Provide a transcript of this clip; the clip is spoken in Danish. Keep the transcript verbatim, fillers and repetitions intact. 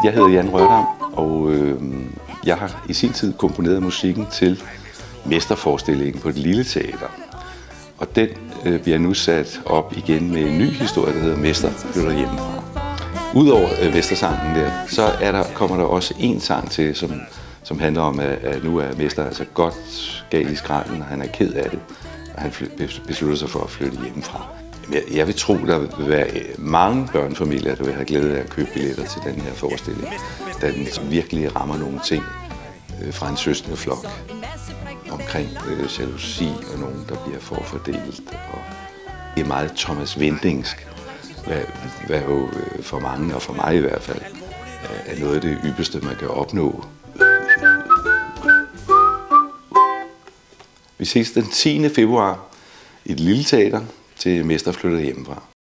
Jeg hedder Jan Rørdam, og øh, jeg har i sin tid komponeret musikken til Mesterforestillingen på Det Lille Teater. Og den øh, bliver nu sat op igen med en ny historie, der hedder Mester flytter hjemmefra. Udover øh, Vestersangen der, så er der, kommer der også en sang til, som, som handler om, at, at nu er Mester altså godt gal i skralden, og han er ked af det, og han beslutter sig for at flytte hjemmefra. Jeg, jeg vil tro, der vil være mange børnefamilier, der vil have glæde af at købe billetter til den her forestilling, da den virkelig rammer nogle ting øh, fra en søskende flok omkring øh, jalousi og nogen, der bliver forfordelt. Og det er meget Thomas Windingsk, hvad, hvad jo for mange, og for mig i hvert fald, er noget af det ypperste, man kan opnå. Vi ses den tiende februar i Det Lille Teater til Mester flytter hjemmefra.